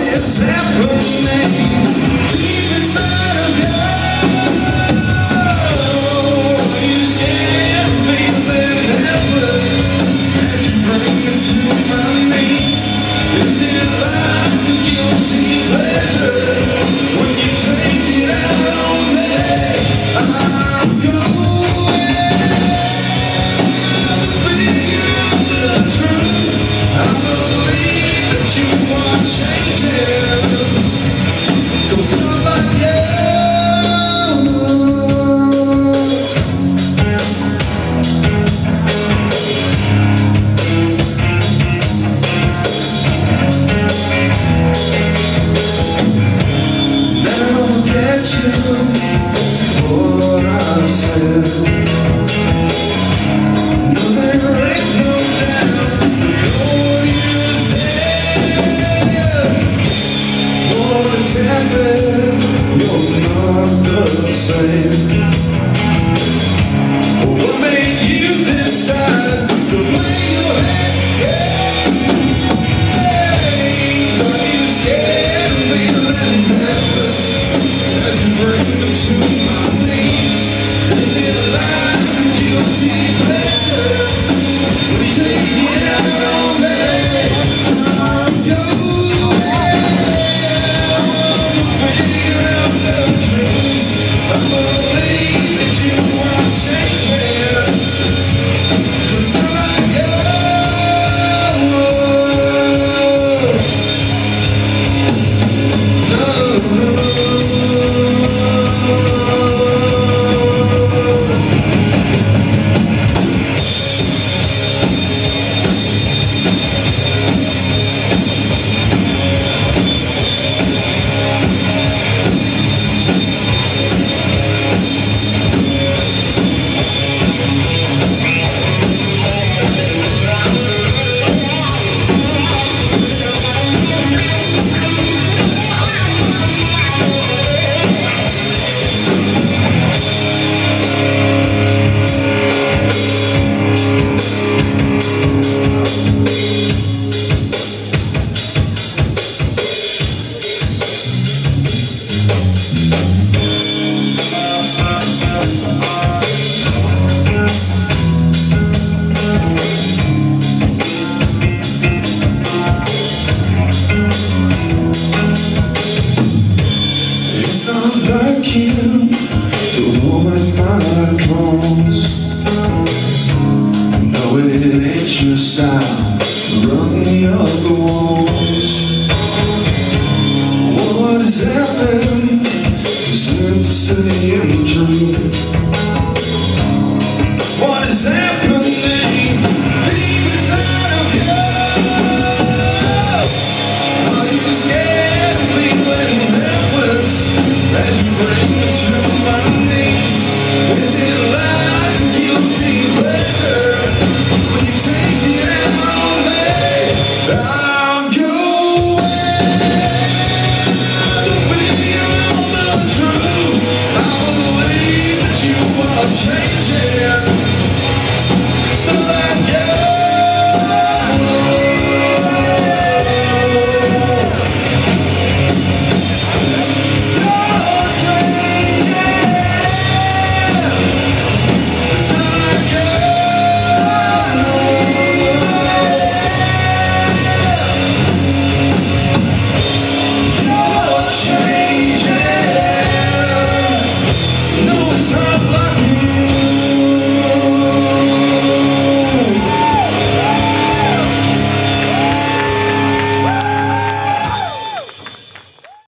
is happening deep inside of you? Are you scared of feeling helpless as you bring me to my knees? Is it like a guilty pleasure when you take it out on me? I'm going to figure out the truth. I believe that you are changing, 'cause I'm like you. Now I'll get you what I've said. No, there ain't no doubt you're what has happened, you're not the same. What made you decide to play your games? Are you scared of feeling helpless as you bring me to my knees? Is it like a guilty pleasure when you take it out on me? I'm going figure out the truth. I believe that you are changing, 'cause I'm like you. Like you, the woman my calls. No, it ain't your style. Run the other walls. What has happened? You said to stay in the dream.